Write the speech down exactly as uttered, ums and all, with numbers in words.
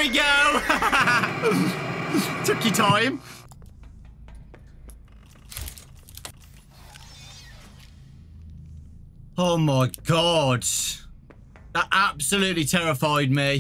we go. Took your time. Oh my God. That absolutely terrified me.